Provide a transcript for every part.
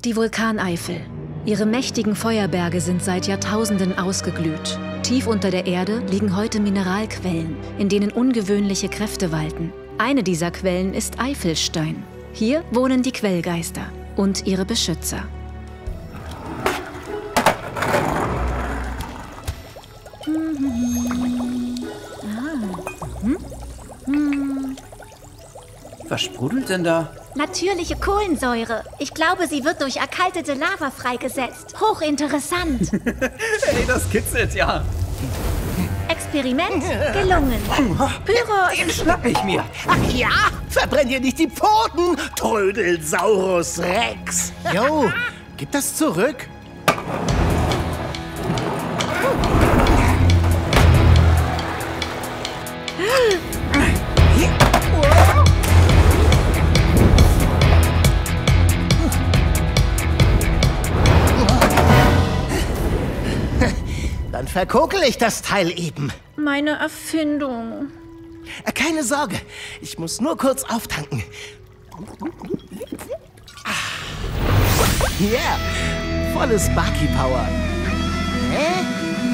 Die Vulkaneifel. Ihre mächtigen Feuerberge sind seit Jahrtausenden ausgeglüht. Tief unter der Erde liegen heute Mineralquellen, in denen ungewöhnliche Kräfte walten. Eine dieser Quellen ist Eifelstein. Hier wohnen die Quellgeister und ihre Beschützer. Was sprudelt denn da? Natürliche Kohlensäure. Ich glaube, sie wird durch erkaltete Lava freigesetzt. Hochinteressant. Hey, das kitzelt ja. Experiment gelungen. Pyro. Den schnapp ich mir. Ach ja, verbrenn dir nicht die Pfoten, Trödelsaurus Rex. Jo, gib das zurück. Dann verkokel ich das Teil eben. Meine Erfindung. Keine Sorge, ich muss nur kurz auftanken. Yeah, volle Sparky Power. Hä?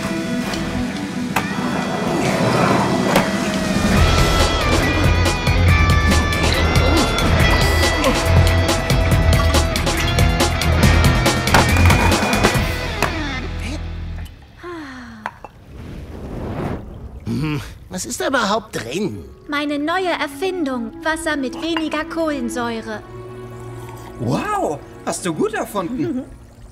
Was ist da überhaupt drin? Meine neue Erfindung. Wasser mit weniger Kohlensäure. Wow, hast du gut erfunden.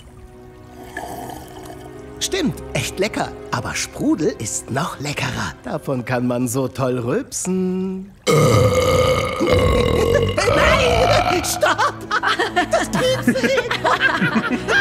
Stimmt, echt lecker. Aber Sprudel ist noch leckerer. Davon kann man so toll rülpsen. Nein! Stopp! Das tut weh!